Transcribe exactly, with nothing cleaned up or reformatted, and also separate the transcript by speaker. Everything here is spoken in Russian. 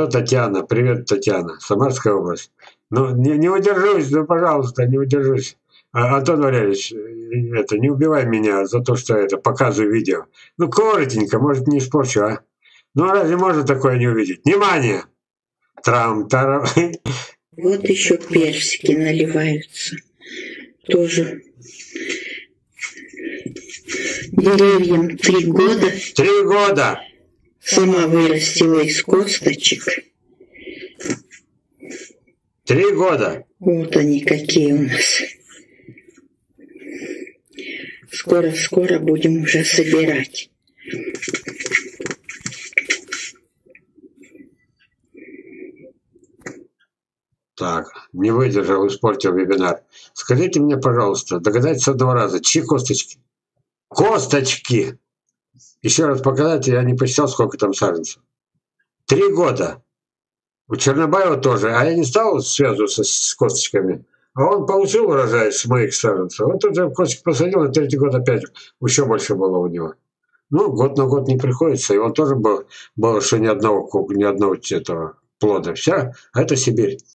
Speaker 1: Алло, Татьяна. Привет, Татьяна. Самарская область. Ну, не, не удержусь, ну, пожалуйста, не удержусь. А, Антон Валерьевич, э, это, не убивай меня за то, что это показываю видео. Ну, коротенько, может, не испорчу, а? Ну, а разве можно такое не увидеть? Внимание! Трам, тарам.
Speaker 2: Вот еще персики наливаются. Тоже. Деревьям три года.
Speaker 1: Три года.
Speaker 2: Сама вырастила из косточек.
Speaker 1: Три года.
Speaker 2: Вот они какие у нас. Скоро-скоро будем уже собирать.
Speaker 1: Так, не выдержал, испортил вебинар. Скажите мне, пожалуйста, догадайтесь с одного раза, чьи косточки? Косточки! Еще раз показать, я не посчитал, сколько там саженцев. Три года. У Чернобаева тоже. А я не стал связываться с косточками. А он получил урожай с моих саженцев. Он тут же косточки посадил, на третий год опять еще больше было у него. Ну, год на год не приходится. И он тоже был, было, что ни одного, ни одного этого плода. Все, а это Сибирь.